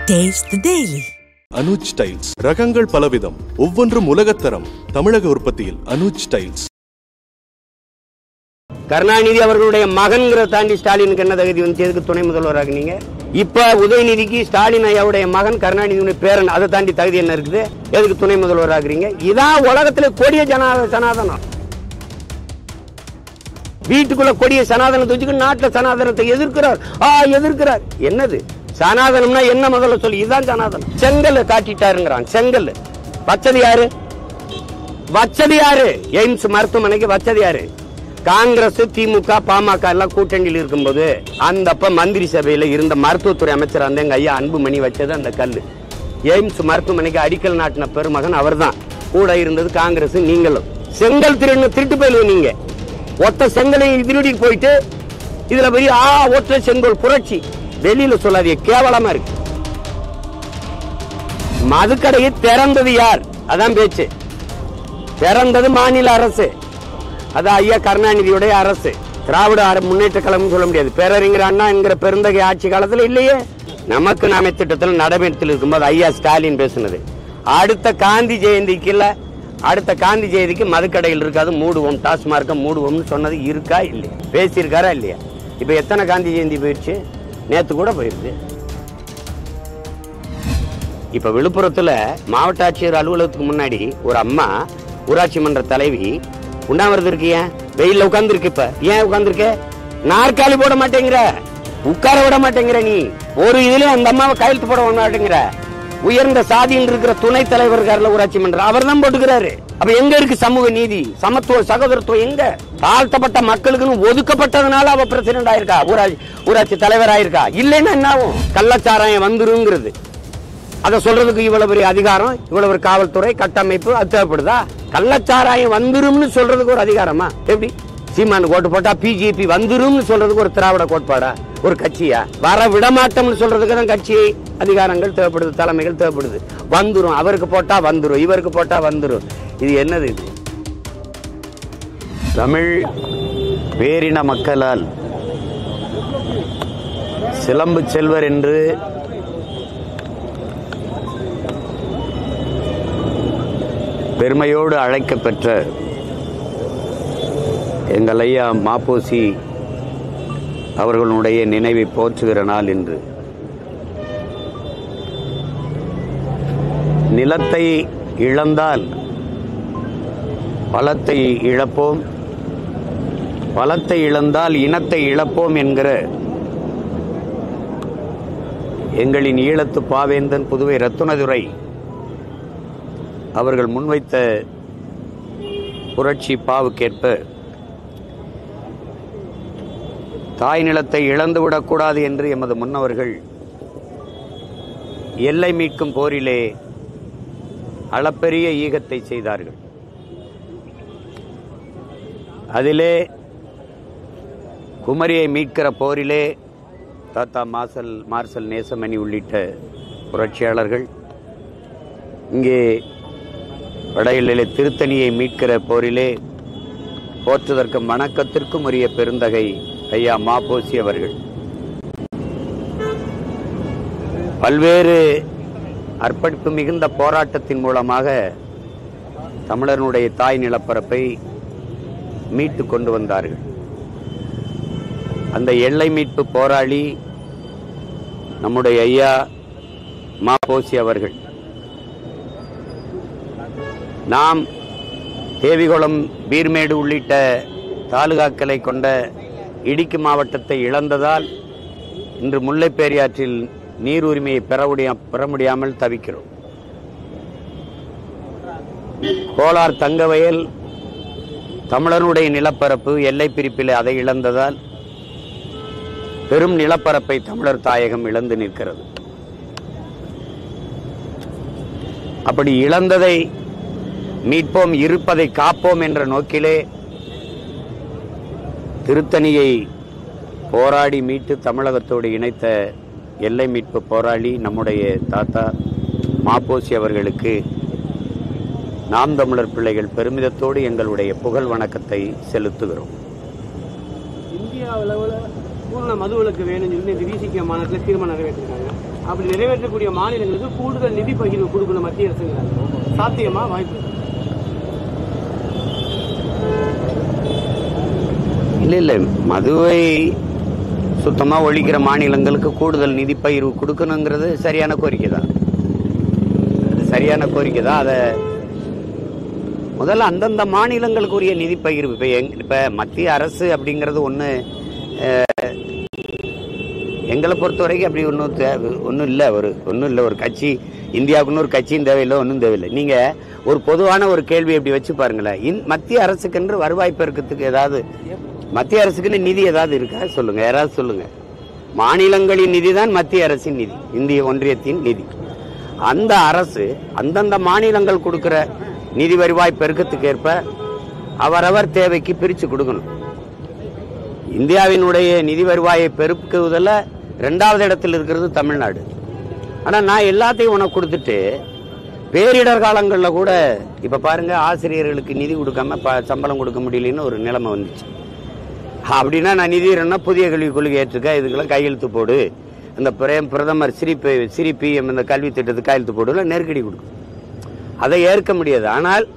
Taste the Daily. Anuj styles ரகங்கள் பலவிதம், ஒவ்வொன்றும் உலகத்தரம். தமிழக உற்பத்தியில் அனுஜ் ஸ்டைல்ஸ். கருணாநிதி அவர்களுடைய மகன்கிற தாண்டி ஸ்டாலினுக்கு என்ன தகுதி வந்து எதுக்கு துணை முதல்வராக நீங்க? இப்ப உதயநிதிக்கு ஸ்டாலின் ஐயாவுடைய மகன் கருணாநிதியுடைய பேரன், அதை தாண்டி தகுதி என்ன இருக்குது? எதுக்கு துணை முதல்வராகிறீங்க? இதான் உலகத்திலே கொடிய சனாதனம். வீட்டுக்குள்ள கொடிய சனாதனத்தை வச்சுக்க நாட்டுல சனாதனத்தை எதிர்க்கிறார். என்னது சனாதனம்னா என்ன? முதல்ல சொல்லி. இதுதான் சனாதனம். செங்கல் காட்டிட்டாருங்கிறான். செங்கல் வச்சது யாரு? எய்ம்ஸ் மருத்துவமனைக்கு வச்சது யாரு? காங்கிரஸ், திமுக, பாமக எல்லாம் கூட்டணியில் இருக்கும்போது அந்த மந்திரி சபையில இருந்த மருத்துவத்துறை அமைச்சர் அந்த எங்க ஐயா அன்புமணி வச்சது அந்த கல்லு. எய்ம்ஸ் மருத்துவமனைக்கு அடிக்கல் நாட்டின பெருமகன் அவர் தான். கூட இருந்தது காங்கிரஸ். நீங்களும் செங்கல் திருட்டு போயிடுவீங்க. நீங்க ஒத்த செங்கலை திருடி போயிட்டு இதுல பெரிய ஒற்றை செங்கல் புரட்சி வெளியில சொல்லாதீங்க, கேவலமா இருக்கு. மதுக்கடையை திறந்தது யார்? அதான் பேச்சு. திறந்தது மாநில அரசு. அதான் ஐயா கருணாநிதியுடைய அரசு. திராவிட முன்னேற்ற கழகம் சொல்ல முடியாது. பேரறிஞர் அண்ணா என்கிற பெருந்தகை ஆட்சி காலத்துல இல்லையே. நமக்கு நாமே திட்டத்தில் நடைமுறையில் இருக்கும்போது ஐயா ஸ்டாலின் பேசுனது. அடுத்த காந்தி ஜெயந்திக்கு மதுக்கடையில் இருக்காது, மூடுவோம், டாஸ்மார்க்க மூடுவோம்னு சொன்னது இருக்கா இல்லையா? பேசியிருக்காரா இல்லையா? இப்ப எத்தனை காந்தி ஜெயந்தி போயிடுச்சு? நேத்து கூட போயிருது. இப்ப விழுப்புரத்துல மாவட்ட ஆட்சியர் அலுவலகத்துக்கு முன்னாடி ஒரு அம்மா, ஊராட்சி மன்ற தலைவி, உண்ணாவிரதம் இருக்கு. ஏன் வெயில்ல உட்கார்ந்துருக்கு? இப்ப ஏன் உட்கார்ந்துருக்க? நாற்காலி போட மாட்டேங்கிற, உட்கார விட மாட்டேங்கிற. நீ ஒரு இதுல அந்த அம்மாவை கையெழுத்து போட மாட்டேங்கிற. உயர்ந்த சாதியில் இருக்கிற துணைத் தலைவர் ஊராட்சி மன்றம் அவர் தான் போட்டுக்கிறாரு. அப்ப எங்க இருக்கு சமூக நீதி, சமத்துவம், சகோதரத்துவம்? எங்க? தாழ்த்தப்பட்ட மக்களுக்குன்னு ஒதுக்கப்பட்டதுனால அவ பிரசிடண்ட் ஆயிருக்கா, ஊராட்சி தலைவர் ஆயிருக்கா. இல்லைன்னா என்ன ஆகும்? கள்ளச்சாராயம் வந்துருங்கிறது. அதை சொல்றதுக்கு இவ்வளவு பெரிய அதிகாரம், இவ்வளவு ஒரு காவல்துறை கட்டமைப்பு அது தேவைப்படுதா? கள்ளச்சாராயம் வந்துரும்னு சொல்றதுக்கு ஒரு அதிகாரமா? எப்படி? சீமானு கோட்டு போட்டா பிஜேபி வந்துரும் சொல்றதுக்கு ஒரு திராவிட கோட்பாடா, ஒரு கட்சியா? வர விடமாட்டோம்னு சொல்றதுக்கு தான் கட்சி அதிகாரங்கள் தேவைப்படுது, தலைமைகள் தேவைப்படுது. வந்துரும், அவருக்கு போட்டா வந்துரும், இவருக்கு போட்டா வந்துரும். இது என்னது? இது தமிழ் பேரின மக்களால் சிலம்பு செல்வர் என்று பெருமையோடு அழைக்கப்பெற்ற எங்கள் ஐயா மாப்போசி அவர்களுடைய நினைவை போற்றுகிற நாள் இன்று. நிலத்தை இழந்தால் பலத்தை இழப்போம், பலத்தை இழந்தால் இனத்தை இழப்போம் என்கிற எங்களின் ஈழத்து பாவேந்தன் புதுவை ரத்துனதுரை அவர்கள் முன்வைத்த புரட்சி பாவுக்கேற்ப தாய் நிலத்தை இழந்துவிடக்கூடாது என்று எமது முன்னவர்கள் எல்லை மீட்கும் போரிலே அளப்பெரிய ஈகத்தை செய்தார்கள். அதிலே குமரியை மீட்கிற போரிலே தாத்தா மார்சல் நேசமணி உள்ளிட்ட புரட்சியாளர்கள், இங்கே வட எல்லையிலே திருத்தணியை மீட்கிற போரிலே போற்றுவதற்கும் வணக்கத்திற்கும் உரிய பெருந்தகை ஐயா மாப்போசி அவர்கள் பல்வேறு அர்ப்பணிப்பு மிகுந்த போராட்டத்தின் மூலமாக தமிழனுடைய தாய் நிலப்பரப்பை மீட்டு கொண்டு வந்தார்கள். அந்த எல்லை மீட்பு போராளி நம்முடைய ஐயா மாப்போசி அவர்கள். நாம் தேவிகுளம், பீர்மேடு உள்ளிட்ட தாலுகாக்களை கொண்ட இடுக்கி மாவட்டத்தை இழந்ததால் இன்று முல்லைப்பெரியாற்றில் நீர் உரிமையை பெற முடியாமல் தவிக்கிறோம். கோலார் தங்கவயல் தமிழனுடைய நிலப்பரப்பு எல்லை பிரிப்பில் அதை இழந்ததால் பெரும் நிலப்பரப்பை தமிழர் தாயகம் இழந்து நிற்கிறது. அப்படி இழந்ததை மீட்போம், இருப்பதை காப்போம் என்ற நோக்கிலே திருத்தணியை போராடி மீட்டு தமிழகத்தோடு இணைத்த எல்லை மீட்பு போராளி நம்முடைய தாத்தா மாப்போசி அவர்களுக்கு நாம் தமிழர் பிள்ளைகள் பெருமிதத்தோடு எங்களுடைய புகழ் வணக்கத்தை செலுத்துகிறோம். இந்தியா அளவில் பூரண மதுவிலக்கு வேணும்னு சொல்லி இந்த விசிக மாநாட்டில் தீர்மானம் நிறைவேற்றிருக்காங்க. அப்படி நிறைவேற்றக்கூடிய மாநிலங்களுக்கு கூடுதல் நிதி பகிர்வு கொடுக்கணும் மத்திய அரசுங்கிறாங்க. சாத்தியமா? வாய்ப்பு இல்லை. மதுவை சுத்தமா ஒழிக்கிற மாநிலங்களுக்கு கூடுதல் நிதி பகிர்வு கொடுக்கணுங்கிறது சரியான கோரிக்கை தான். அதை முதல்ல அந்தந்த மாநிலங்களுக்குரிய நிதி பகிர்வு. இப்ப மத்திய அரசு அப்படிங்கிறது எங்களை பொறுத்த வரைக்கும் அப்படி ஒன்றும் இல்லை. ஒரு கட்சி, இந்தியாவுக்குன்னு ஒரு கட்சியும் தேவையில்லை, ஒன்றும் தேவையில்லை. நீங்க ஒரு பொதுவான ஒரு கேள்வி எப்படி வச்சு பாருங்களேன். மத்திய அரசுக்கென்று வருவாய் பெருக்கத்துக்கு ஏதாவது, மத்திய அரசுக்குன்னு நிதி ஏதாவது இருக்கா சொல்லுங்க, யாராவது சொல்லுங்க. மாநிலங்களின் நிதி தான் மத்திய அரசின் நிதி, இந்திய ஒன்றியத்தின் நிதி. அந்த அரசு அந்தந்த மாநிலங்கள் கொடுக்கிற நிதி வருவாய் பெருக்கத்துக்கு ஏற்ப அவரவர் தேவைக்கு பிரிச்சு கொடுக்கணும். இந்தியாவினுடைய நிதி வருவாயை பெருக்குவதில் 2வது இடத்தில் இருக்கிறது தமிழ்நாடு. ஆனா நான் எல்லாத்தையும் உனக்கு கொடுத்துட்டு பேரிடர் காலங்களில் கூட இப்ப பாருங்க, ஆசிரியர்களுக்கு நிதி கொடுக்காம சம்பளம் கொடுக்க முடியலன்னு ஒரு நிலைமை வந்துச்சு. அப்படின்னா நான் நிதி புதிய கல்விக் கொள்கை ஏற்றுக்க, இதுக்கெல்லாம் கையெழுத்து போடு, இந்த பிரதமர் சிரி பிஎம் இந்த கல்வி திட்டத்துக்கு கையெழுத்து போடுல நெருக்கடி கொடுக்கும். அதை ஏற்க முடியாது. ஆனால்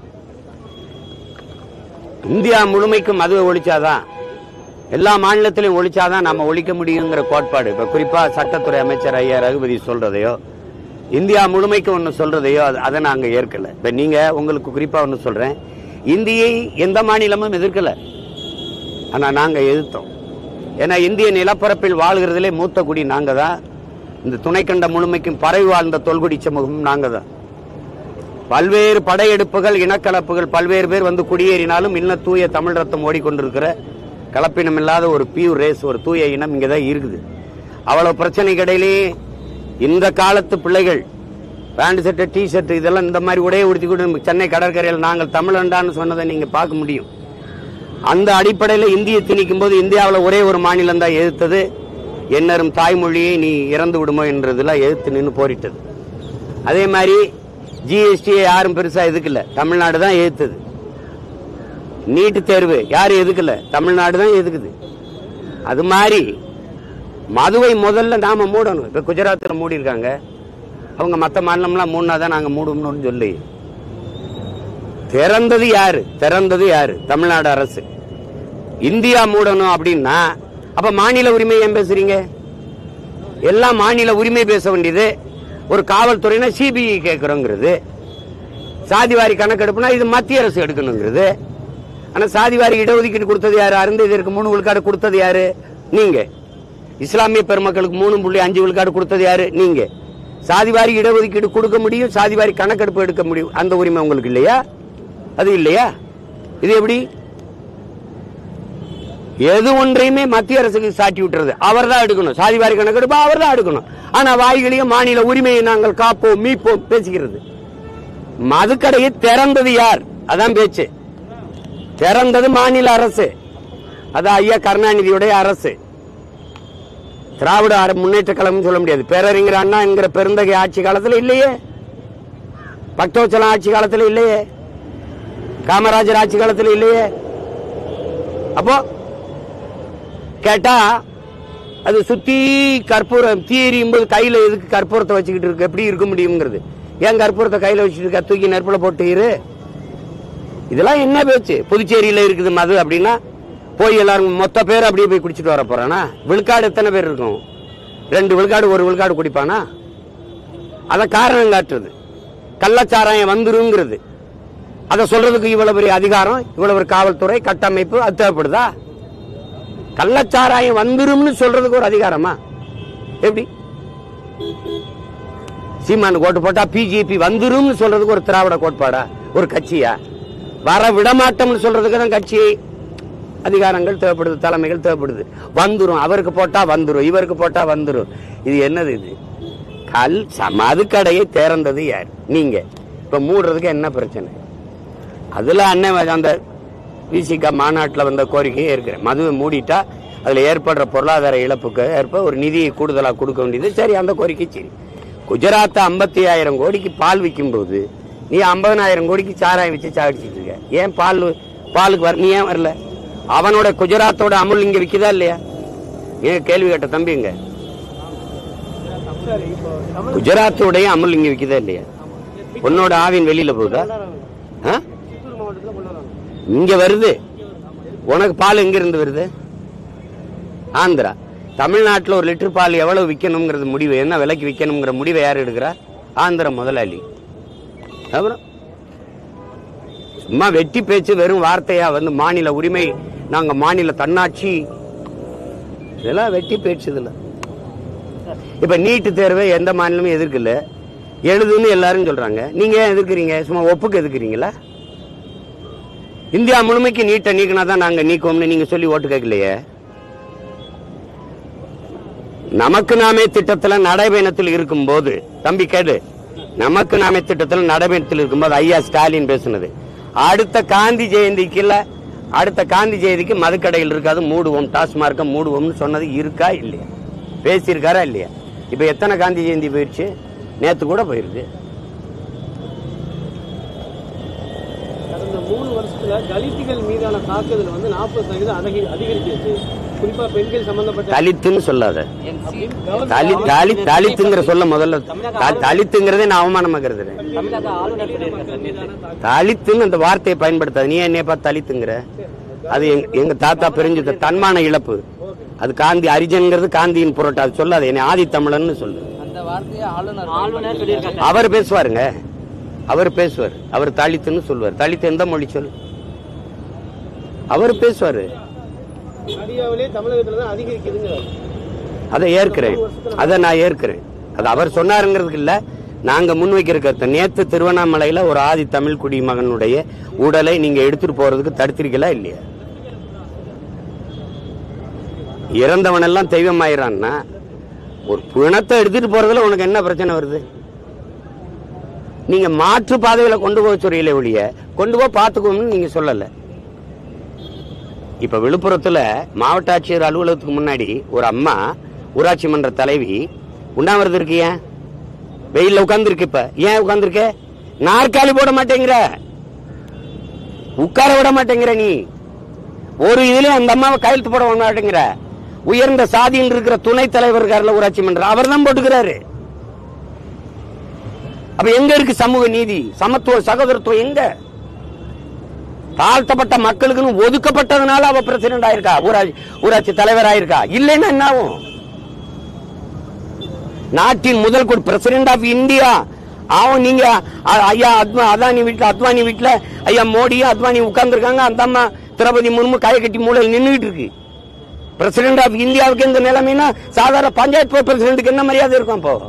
இந்தியா முழுமைக்கும் மதுவை ஒழிச்சாதான், எல்லா மாநிலத்திலையும் ஒழிச்சாதான் நம்ம ஒழிக்க முடியுங்கிற கோட்பாடு. இப்ப குறிப்பா சட்டத்துறை அமைச்சர் ஐயா ரகுபதி சொல்றதையோ, இந்தியா முழுமைக்கு ஒன்னு சொல்றதையோ அதை நாங்க ஏற்கல. இப்ப நீங்க உங்களுக்கு குறிப்பா ஒன்னு சொல்றேன், இந்தியை எந்த மாநிலமும் எதிர்க்கல, ஆனா நாங்க எதிர்த்தோம். ஏன்னா இந்திய நிலப்பரப்பில் வாழ்கிறதுலே மூத்த குடி நாங்க தான். இந்த துணைக்கண்ட முழுமைக்கும் பரவி வாழ்ந்த தொல்குடி சமூகம் நாங்க தான். பல்வேறு படையெடுப்புகள், இனக்கலப்புகள், பல்வேறு பேர் வந்து குடியேறினாலும் இன்னும் தூய தமிழ் ரத்தம் ஓடிக்கொண்டிருக்கிற கலப்பினம் இல்லாத ஒரு பியூர் ரேஸ், ஒரு தூய இனம் இங்கதான் இருக்குது. அவ்வளவு பிரச்சனைக்கு இடையிலேயே இந்த காலத்து பிள்ளைகள் பேண்ட் ஷர்ட், டி ஷர்ட் இதெல்லாம் இந்த மாதிரி உடைய உடுத்திக்கிட்டு சென்னை கடற்கரையில் நாங்கள் தமிழண்டான்னு சொன்னதை நீங்க பார்க்க முடியும். அந்த அடிப்படையில் இந்தியை திணிக்கும் போது இந்தியாவில் ஒரே ஒரு மாநிலம் தான் எதிர்த்தது. என்னரும் தாய்மொழியை நீ இறந்து விடுமோ என்றதெல்லாம் எதிர்த்து நின்று போரிட்டது. அதே மாதிரி ஜிஎஸ்டியை யாரும் பெருசா எதுக்கல, தமிழ்நாடு தான் எதிர்த்தது. நீட்டு தேர்வு யாரும் எதுக்கல, தமிழ்நாடு தான் எதுக்குது. அது மாதிரி மதுவை முதல்ல நாம மூடணும். இப்ப குஜராத்தில் மூடி இருக்காங்க, அவங்க மற்ற மாநிலம்லாம் மூணாதான் நாங்க மூடணும்னு சொல்லி திறந்தது யாரு? தமிழ்நாடு அரசு. இந்தியா மூடணும் அப்படின்னா அப்ப மாநில உரிமை ஏன் பேசுறீங்க? எல்லாம் மாநில உரிமை பேச வேண்டியது. ஒரு காவல்துறையினா சிபிஐ கேட்கிறோங்கிறது, சாதிவாரி கணக்கெடுப்புனா இது மத்திய அரசு எடுக்கணுங்கிறது. ஆனா சாதிவாரி இடஒதுக்கீடு கொடுத்தது யாரு? அருந்ததிற்கு 3 விழுக்காடு கொடுத்தது யாரு? நீங்க. இஸ்லாமிய பெருமக்களுக்கு 3.5 விழுக்காடு கொடுத்தது யாரு? நீங்க. சாதிவாரி இடஒதுக்கீடு கொடுக்க முடியும், சாதிவாரி கணக்கெடுப்பு எடுக்க முடியும், அந்த உரிமை உங்களுக்கு இல்லையா? அது இல்லையா? இது எப்படி? எது ஒன்றையுமே மத்திய அரசுக்கு சாட்டி விட்டுறது. அவர் தான் எடுக்கணும், சாதிவாரி கணக்கெடுப்பு அவர் தான் எடுக்கணும். ஆனா வாய்களையும் மாநில உரிமையை நாங்கள் காப்போம் மீட்போம் பேசுகிறது. மதுக்கடையை திறந்தது யார்? அதான் பேச்சு. திறந்தது மாநில அரசு, அது ஐயா கருணாநிதியுடைய அரசு. திராவிட முன்னேற்ற கழகம் சொல்ல முடியாது. பேரறிஞர் அண்ணா என்கிற பெருந்தகை ஆட்சி காலத்தில் இல்லையே, பக்தோச்சலம் ஆட்சி காலத்தில் இல்லையே, காமராஜர் ஆட்சி காலத்தில் இல்லையே. அப்போ கேட்டா அது சுத்தி கற்பூரம் தீ எரியும் போது கையில எதுக்கு கற்பூரத்தை வச்சுக்கிட்டு இருக்கு? எப்படி இருக்க முடியுங்கிறது. ஏன் கற்பூரத்தை கையில வச்சுட்டு இருக்க? தூக்கி நெருப்புல போட்டு இரு. இதெல்லாம் என்ன பேச்சு? புதுச்சேரியில இருக்குது மது அப்படின்னா போய் எல்லாரும் மொத்த பேர் அப்படியே போய் குடிச்சிட்டு வர போறானா? விழுக்காடு எத்தனை பேர் இருக்கும்? 2 விழுக்காடு 1 விழுக்காடு குடிப்பானா? அத காரணம் காட்டுறது. கள்ளச்சாராயம் வந்துருங்கிறது. அதை சொல்றதுக்கு இவ்வளவு பெரிய அதிகாரம், இவ்வளவு காவல்துறை கட்டமைப்பு அது தேவைப்படுதா? கள்ளச்சாராயம் வந்துரும்னு சொல்றதுக்கு ஒரு அதிகாரமா? எப்படி? சீமான் கோட்டு போட்டா பிஜேபி வந்துரும் சொல்றதுக்கு ஒரு திராவிட கோட்பாடா? ஒரு கட்சியா? வர விடமாட்டோம்னு சொல்றதுக்கு தான் கட்சி அதிகாரங்கள் தேவைப்படுது, தலைமைகள் தேவைப்படுது. வந்துரும், அவருக்கு போட்டா வந்துரும், இவருக்கு போட்டா வந்துரும். இது என்னது? இது மதுக்கடையை திறந்தது யார்? நீங்க. இப்ப மூடுறதுக்கு என்ன பிரச்சனை? அதுல அண்ணன் அந்த விசிகா மாநாட்டில் வந்த கோரிக்கையை இருக்கிறேன். மதுவை மூடிட்டா அதுல ஏற்படுற பொருளாதார இழப்புக்கு ஏற்ப ஒரு நிதியை கூடுதலாக கொடுக்க வேண்டியது சரி, அந்த கோரிக்கை சரி. குஜராத் 55,000 கோடிக்கு பால் விற்கும் போது நீ 50,000 கோடிக்கு சாராயம் வச்சு சாடிச்சிட்டு இருக்க. ஏன் பாலுக்கு வர நீ ஏன் வரல? அவனோட குஜராத்தோட அமுல் இங்க விற்குதா இல்லையா? ஏன் கேள்வி கேட்ட தம்பிங்க குஜராத்தோடைய அமுல் இங்க விக்குதா இல்லையா? உன்னோட ஆவின் வெளியில போகுதா? இங்க வருது. உனக்கு பால் எங்க இருந்து வருது? ஆந்திரா. தமிழ்நாட்டில் 1 லிட்டர் பால் எவ்வளவு விற்கணுங்கிறது முடிவு, என்ன விலைக்கு விற்கணுங்கிற முடிவை யார் எடுக்கிறா? ஆந்திர முதலாளி. அப்புறம் சும்மா வெட்டி பேச்சு, வெறும் வார்த்தையா வந்து மாநில உரிமை, நாங்க மாநில தன்னாட்சி, இதெல்லாம் வெட்டி பேச்சு. இதுல இப்ப நீட்டு தேர்வை எந்த மாநிலமும் எதிர்க்கல, எழுதுன்னு எல்லாரும் சொல்றாங்க. நீங்க ஏன் எதிர்க்கிறீங்க? சும்மா ஒப்புக்கு எதிர்க்கிறீங்களா? இந்தியா முழுமைக்கு நீட்டை நீக்கினாதான் நாங்க நீக்குவோம்னு நீங்க சொல்லி ஓட்டு கேட்கலையே. நமக்கு நாமே திட்டத்தில் நடைபயணத்தில் இருக்கும் போது, தம்பி கேடு, நமக்கு நாமே திட்டத்தில் நடைபயணத்தில் இருக்கும்போது ஐயா ஸ்டாலின் பேசுனது, அடுத்த காந்தி ஜெயந்திக்கு இல்ல, அடுத்த காந்தி ஜெயந்திக்கு மதுக்கடையில் இருக்காது, மூடுவோம், டாஸ்மார்க்க மூடுவோம்னு சொன்னது இருக்கா இல்லையா? பேசியிருக்காரா இல்லையா? இப்ப எத்தனை காந்தி ஜெயந்தி போயிடுச்சு? நேத்து கூட போயிருக்கு. கடந்த 3 வருஷத்துல தலித்துகள் மீதான தாக்குதல் வந்து 40% அதிகரிச்சிருக்கு. குறிப்பா பெண்கள் சம்பந்தப்பட்ட தலித்துன்னு சொல்லாத. தலித்துங்கிற சொல்ல முதல்ல, தலித்துங்கிறதே நான் அவமானமா கருதுறேன். தலித்துன்னு அந்த வார்த்தையை பயன்படுத்தாது. நீ என்னைய பார்த்து தலித்துங்கிற? அது எங்க தாத்தா பிரிஞ்சு தன்மான இழப்பு. அது காந்தி அரிஜன்ங்கிறது காந்தியின் புரட்டு. அது சொல்லாது. என்னை ஆதி தமிழன்னு சொல்லு. அவர் பேசுவாருங்க, அவர் பேசுவார். அவர் தலித்துன்னு சொல்லுவார். தலித்து எந்த மொழி சொல்? அவர் பேசுவாரு. அதை ஏற்கிறேன், அதை நான் ஏற்கிறேன். அது அவர் சொன்னாருங்கிறதுக்கு இல்ல, நாங்க முன்வைக்கிற கருத்து. நேத்து திருவண்ணாமலையில ஒரு ஆதி தமிழ் குடிமகனுடைய உடலை நீங்க எடுத்துட்டு போறதுக்கு தடுத்திருக்கலா இல்லையா? இறந்தவன் எல்லாம் தெய்வம் ஆயிரான்னா ஒரு பிணத்தை எடுத்துட்டு போறதுல உனக்கு என்ன பிரச்சனை வருது? நீங்க மாற்று பாதையில கொண்டு போக சொல்றீங்களே ஒழிய கொண்டு போய் பாத்துக்கோம்னு நீங்க சொல்லல. இப்ப விழுப்புரத்துல மாவட்ட ஆட்சியர் அலுவலகத்துக்கு முன்னாடி ஒரு அம்மா, ஊராட்சி மன்ற தலைவி, உண்ணாவிரதம் இருக்கு. ஏன் வெயில்ல உட்கார்ந்து இருக்கு? இப்ப ஏன் உட்கார்ந்துருக்க? நாற்காலி போட மாட்டேங்கிற, உட்கார விட மாட்டேங்கிற. நீ ஒரு இதுலயும் அந்த அம்மாவை கையெழுத்து போட மாட்டேங்கிற. உயர்ந்த சாதியில் இருக்கிற துணைத் தலைவர் இருக்காருல ஊராட்சி மன்றம், அவர் தான் போட்டுக்கிறாரு. அப்ப எங்க இருக்கு சமூக நீதி, சமத்துவம், சகோதரத்துவம்? எங்க? தாழ்த்தப்பட்ட மக்களுக்கு ஒதுக்கப்பட்டதுனால அவ பிரசிடென்ட் ஆயிருக்கா, ஊராட்சி தலைவர் ஆயிருக்கா. இல்லைன்னா என்ன ஆகும்? நாட்டின் முதல் பிரசிடென்ட் ஆஃப் இந்தியா அவன். நீங்க ஐயா அதானி வீட்டுல, அத்வானி வீட்டுல ஐயா மோடி அத்வானி உட்கார்ந்து இருக்காங்க. அந்த அம்மா திரௌபதி முர்மு கையை கட்டி மூலையில் நின்றுட்டு இருக்கு. பிரசிடென்ட் ஆஃப் இந்தியாவுக்கு எந்த நிலைமைனா சாதாரண பஞ்சாயத்து பிரசிடென்ட்டுக்கு என்ன மரியாதை இருக்கும்? அப்போ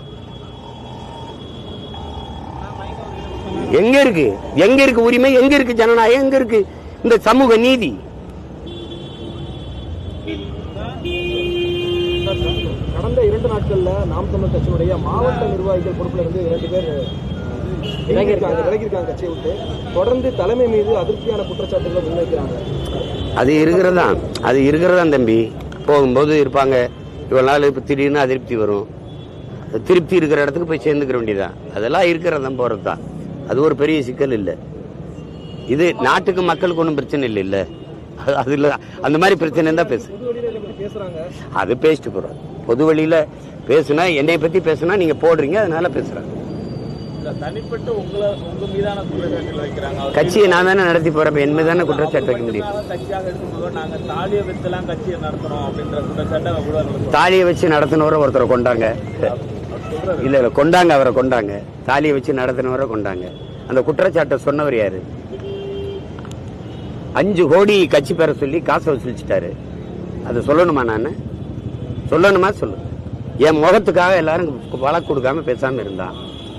எங்க இருக்கு? எங்க இருக்கு உரிமை? எங்க இருக்கு ஜனநாயகம்? எங்க இருக்கு இந்த சமூக நீதி? கடந்த 2 நாட்கள்ல நாம் தமிழர் கட்சியினுடைய மாவட்ட நிர்வாகிகள் பொறுப்புல இருந்து 2 பேர் விலகியிருக்காங்க கட்சியை விட்டு. தொடர்ந்து தலைமை மீது அதிருப்தியான குற்றச்சாட்டுகளை முன்வைக்கிறாங்க. அது இருக்கிறதா தம்பி. போகும்போது இருப்பாங்க, இவ்வளவு நாள் இப்ப திடீர்னு அதிருப்தி வரும். திருப்தி இருக்கிற இடத்துக்கு போய் சேர்ந்துக்கிற வேண்டியதான். அதெல்லாம் இருக்கிறதான் போறதுதான். அது ஒரு பெரிய சிக்கல் இல்லை. இது நாட்டுக்கு மக்களுக்கு ஒன்றும் பிரச்சனை இல்லை. இல்ல அது இல்ல, அந்த மாதிரி பிரச்சனை தான் பேசு. அது பேசிட்டு போறோம். பொது வழியில பேசுனா, என்னை பத்தி பேசுனா நீங்க போடுறீங்க, அதனால பேசுறாங்க. தனிப்பட்ட உங்க மீதான குற்றச்சாட்டு வைக்கிறாங்க. கட்சியை நான் தானே நடத்தி போறேன், என் மீது தானே குற்றச்சாட்டு வைக்க முடியும். தாலியை வச்சு நடத்தினவரை ஒருத்தரை கொண்டாங்க. இல்ல கொண்டாங்க, அவரை கொண்டாங்க. தாலியை வச்சு நடத்தினவரை கொண்டாங்க. அந்த குற்றச்சாட்டை சொன்னவர் யாரு? 5 கோடி கட்சி பேர சொல்லி காசை வசூலிச்சுட்டாரு. அதை சொல்லணுமா? நான் சொல்லணுமா? சொல்லு. என் முகத்துக்காக எல்லாரும் வழக்கு கொடுக்காம பேசாம இருந்தான்.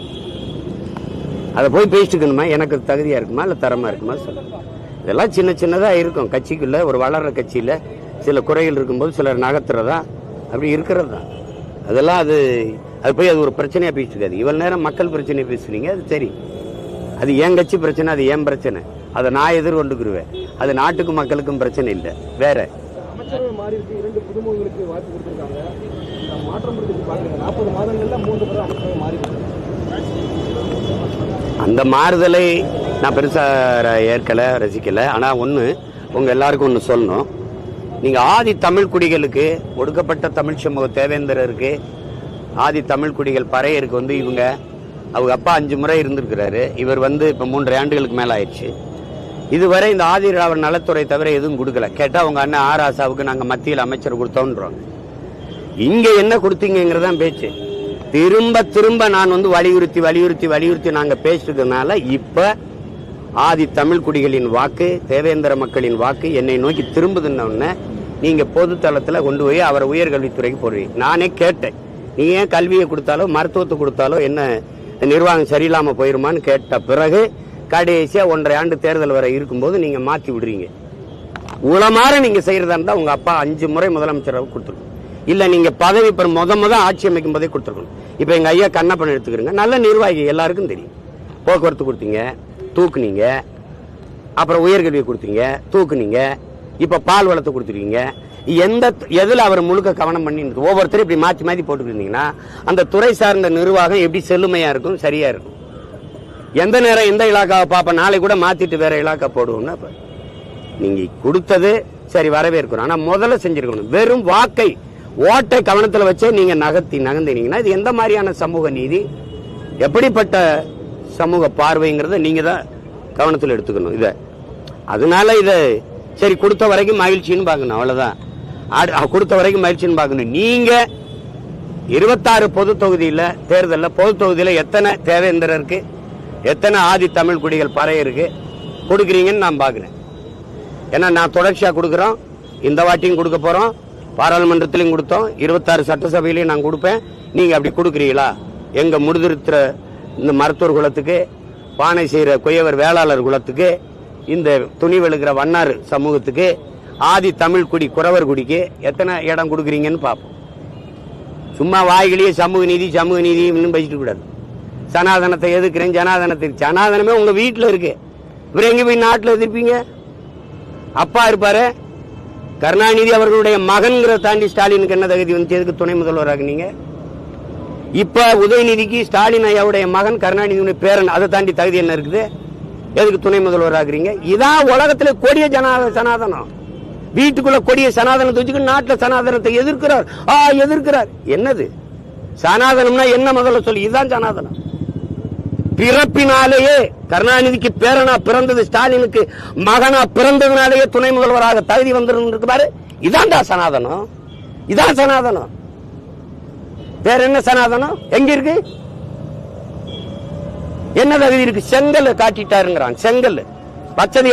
அதை போய் பேசிட்டுக்கணுமா? எனக்கு தகுதியா இருக்குமா இல்ல தரமா இருக்குமா? சொல்லு. இதெல்லாம் சின்ன சின்னதா இருக்கும். கட்சிக்குள்ள ஒரு வளர்ற கட்சியில சில குறைகள் இருக்கும்போது சிலர் நகர்த்துறதா, அப்படி இருக்கிறது தான். அதெல்லாம் அது போய் அது ஒரு பிரச்சனையா பேசிட்டு. இவ்வளவு நேரம் மக்கள் பிரச்சனையை பேசுறீங்க, அது சரி. அது என் கட்சி பிரச்சனை, அது என் பிரச்சனை. அதை நான் எதிர்கொண்டுக்குருவேன். அது நாட்டுக்கும் மக்களுக்கும் பிரச்சனை இல்லை. வேற அமைச்சரவை மாறி இருக்கு. 2 புதுமுகங்களுக்கு வாய்ப்பு கொடுத்திருக்காங்க. மாற்றம் பாக்குறீங்க. 40 மாதங்கள்ல 3 முறை அமைச்சரவை மாறி இருக்கு. அந்த மாறுதலை நான் பெருசா ஏற்கல, ரசிக்கல. ஆனா ஒண்ணு உங்க எல்லாருக்கும் ஒண்ணு சொல்லணும். நீங்க ஆதி தமிழ் குடிகளுக்கு, ஒடுக்கப்பட்ட தமிழ் சமூக தேவேந்திரருக்கு ஆதி தமிழ் குடிகள் பறையருக்கு வந்து அவங்க அப்பா 5 முறை இருந்திருக்கிறாரு. இவர் வந்து இப்போ 3.5 ஆண்டுகளுக்கு மேலே ஆயிடுச்சு. இதுவரை இந்த ஆதிராவர் நலத்துறை தவிர எதுவும் கொடுக்கல. கேட்டால் அவங்க அண்ணன் ஆராசாவுக்கு நாங்கள் மத்தியில் அமைச்சர் கொடுத்தோன்றோம். இங்கே என்ன கொடுத்தீங்கிறதான் பேச்சு. திரும்ப திரும்ப நான் வந்து வலியுறுத்தி நாங்கள் பேசிருக்கிறதுனால இப்போ ஆதி தமிழ் குடிகளின் வாக்கு, தேவேந்திர மக்களின் வாக்கு என்னை நோக்கி திரும்புதுன்னு நீங்கள் பொது தளத்தில் கொண்டு போய் அவரை உயர்கல்வித்துறைக்கு போடுறீங்க. நானே கேட்டேன், நீ ஏன் கல்வியை கொடுத்தாலோ மருத்துவத்தை கொடுத்தாலோ என்ன நிர்வாகம் சரியில்லாமல் போயிருமான்னு கேட்ட பிறகு கடைசியா 1.5 ஆண்டு தேர்தல் வரை இருக்கும்போது நீங்க மாத்தி விடுறீங்க. உளமாற நீங்க செய்யறதா இருந்தா உங்க அப்பா 5 முறை முதலமைச்சராக கொடுத்துருக்கணும். இல்ல நீங்க பதவி முத ஆட்சி அமைக்கும் போதே கொடுத்துருக்கணும். இப்ப எங்க ஐயா கண்ணப்பன் எடுத்துக்கிறீங்க, நல்ல நிர்வாகி, எல்லாருக்கும் தெரியும். போக்குவரத்து கொடுத்தீங்க, தூக்குனீங்க. அப்புறம் உயர்கல்வி கொடுத்தீங்க, தூக்குனீங்க. இப்ப பால் வளத்தை கொடுத்துருக்கீங்க. எதுல அவர் முழுக்க கவனம் பண்ணி ஒவ்வொருத்தரும் இப்படி மாத்தி போட்டுக்கிட்டீங்கன்னா அந்த துறை சார்ந்த நிர்வாகம் எப்படி செழுமையா இருக்கும், சரியா இருக்கும். எந்த நேரம் எந்த இலாக்காவை பார்ப்ப, நாளை கூட மாத்திட்டு வேற இலாக்கா போடுவோம்னா நீங்க கொடுத்தது சரி வரவேற்கிறோம். ஆனா முதல்ல செஞ்சிருக்கணும். வெறும் ஓட்டை கவனத்தில் வச்சே நீங்க நகர்ந்தீங்கன்னா இது எந்த மாதிரியான சமூக நீதி, எப்படிப்பட்ட சமூக பார்வைங்கிறத நீங்க தான் கவனத்தில் எடுத்துக்கணும். அதனால சரி கொடுத்த வரைக்கும் மகிழ்ச்சின்னு பார்க்கணும், அவ்வளவுதான். கொடுத்த வரைக்கும் மகிழ்ச்சின்னு பார்க்கணும். நீங்க 26 பொது தொகுதியில தேர்தலில் பொது தொகுதியில எத்தனை தேவேந்திரருக்கு, எத்தனை ஆதி தமிழ் குடிகள் பறையருக்கு கொடுக்குறீங்கன்னு நான் பார்க்கிறேன். ஏன்னா நான் தொடர்ச்சியா கொடுக்குறோம், இந்த வாட்டியும் கொடுக்க போறோம், பாராளுமன்றத்திலையும் கொடுத்தோம், 26 சட்டசபையிலையும் நான் கொடுப்பேன். நீங்க அப்படி கொடுக்குறீங்களா? எங்க முடிதிருத்துற இந்த மருத்துவர் குலத்துக்கு, பானை செய்யற குயவர் வேளாளர் குலத்துக்கு, இந்த துணி வெளுக்கிற வண்ணார் சமூகத்துக்கு, ஆதி தமிழ் குடி குறவர் குடிக்கு எத்தனை இடம் கொடுக்குறீங்கன்னு பார்ப்போம். சும்மா வாய்களையே சமூக நீதி இன்னும் பேசிட்டு கூடாது. சனாதனத்தை எதிர்க்கிறேன், சனாதனமே உங்க வீட்டில் இருக்கு. இவர் எங்க போய் நாட்டில் எதிர்ப்பீங்க? அப்பா இருப்பாரு கருணாநிதி அவர்களுடைய மகன்கிற தாண்டி ஸ்டாலினுக்கு என்ன தகுதி வந்து எதுக்கு துணை முதல்வராக நீங்க? இப்ப உதயநிதிக்கு ஸ்டாலின் ஐயாவுடைய மகன் கருணாநிதியுடைய பேரன், அதை தாண்டி தகுதி என்ன இருக்குது? எதுக்கு துணை முதல்வராகிறீங்க? இதான் உலகத்துல கொடிய சனாதனம். வீட்டுக்குள்ள கொடிய சனாதனத்தை வச்சுக்கிட்டு நாட்டில் சனாதனத்தை எதிர்க்கிறார். என்னது சனாதனம்னா என்ன? முதல்ல சொல்லி. இதுதான் சனாதனம். பிறப்பினாலேயே கருணாநிதிக்கு பேரனா பிறந்தது, ஸ்டாலினுக்கு மகனா பிறந்ததுனாலேயே துணை முதல்வராக தகுதி வந்திருக்கு பாரு. இதான்டா சனாதனம். இதான் சனாதனம். வேற என்ன சனாதனம் எங்க இருக்கு? என்ன தகுதி இருக்கு? செங்கல் காட்டிட்டாருங்கிறான். செங்கல் வச்சது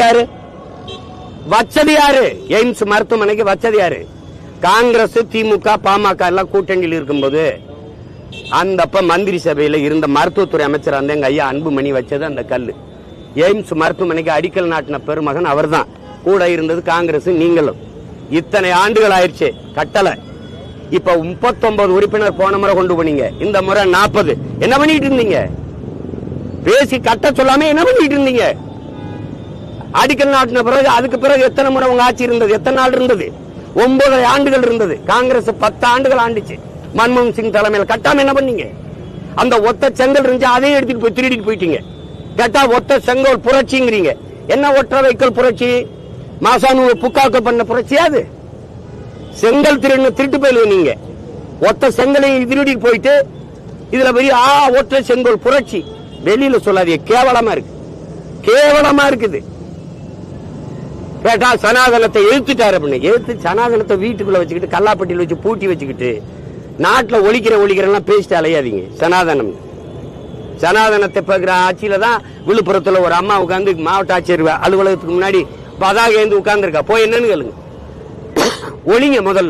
யாரு? எய்ம்ஸ் மருத்துவமனைக்கு வச்சது யாரு? காங்கிரஸ், திமுக, பாமக எல்லாம் கூட்டணியில் இருக்கும்போது அந்த மந்திரி சபையில இருந்த மருத்துவத்துறை அமைச்சர் அந்த எங்க ஐயா அன்புமணி வச்சது அந்த கல்லு. எய்ம்ஸ் மருத்துவமனைக்கு அடிக்கல் நாட்டின பெருமகன் அவர் தான். கூட இருந்தது காங்கிரஸ், நீங்களும். இத்தனை ஆண்டுகள் ஆயிடுச்சு கட்டளை. இப்ப 39 உறுப்பினர் போன முறை கொண்டு போனீங்க, இந்த முறை 40. என்ன பண்ணிட்டு இருந்தீங்க? பேசி கட்ட சொல்லாம என்ன பண்ணிட்டு இருந்தீங்க? அடிக்கல் நாட்டின பிறகு அதுக்கு பிறகு எத்தனை முறை உங்க ஆட்சி இருந்தது? எத்தனை நாள் இருந்தது? 9 ஆண்டுகள் இருந்தது. காங்கிரஸ் 10 ஆண்டுகள் ஆண்டுச்சு. மன்மோகன் சிங் தலைமையில் கட்டாம என்ன பண்ணீங்க? அந்த ஒத்த செங்கல் இருந்துச்சு, அதையும் எடுத்துட்டு போய் திருடிட்டு போயிட்டீங்க. கேட்டா ஒத்த செங்கல் புரட்சிங்கிறீங்க. என்ன ஒற்றை வைக்கல் புரட்சி? மாசானு புக்காக்க பண்ண புரட்சி அது? செங்கல் திருட்டு போயிடுவீங்க. நீங்க ஒத்த செங்கலை திருடிட்டு போயிட்டு இதுல பெரிய ஒற்றை செங்கல் புரட்சி வெளியில சொல்லாதீங்க. கேவலமா இருக்குது. கேட்டா சனாதனத்தை எழுத்துட்டாரு அப்படின்னு. எழுத்து சனாதனத்தை வீட்டுக்குள்ள வச்சுக்கிட்டு கல்லாப்பட்டியில் வச்சு பூட்டி வச்சுக்கிட்டு நாட்டில் ஒழிக்கிறேன் பேசிட்டு அலையாதீங்க. சனாதனத்தை பார்க்கிற ஆட்சியில தான் விழுப்புரத்துல ஒரு அம்மா உட்கார்ந்து மாவட்ட ஆட்சியர் அலுவலகத்துக்கு முன்னாடி பதாக ஏந்து உட்கார்ந்துருக்கா. போய் என்னன்னு கேளுங்க. ஒழிங்க முதல்ல.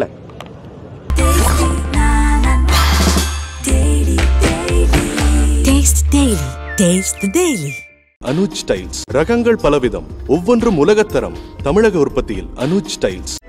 அனுஜ் டைல்ஸ் ரகங்கள் பலவிதம், ஒவ்வொன்றும் உலகத்தரம். தமிழக உற்பத்தியில் அனுஜ் டைல்ஸ்.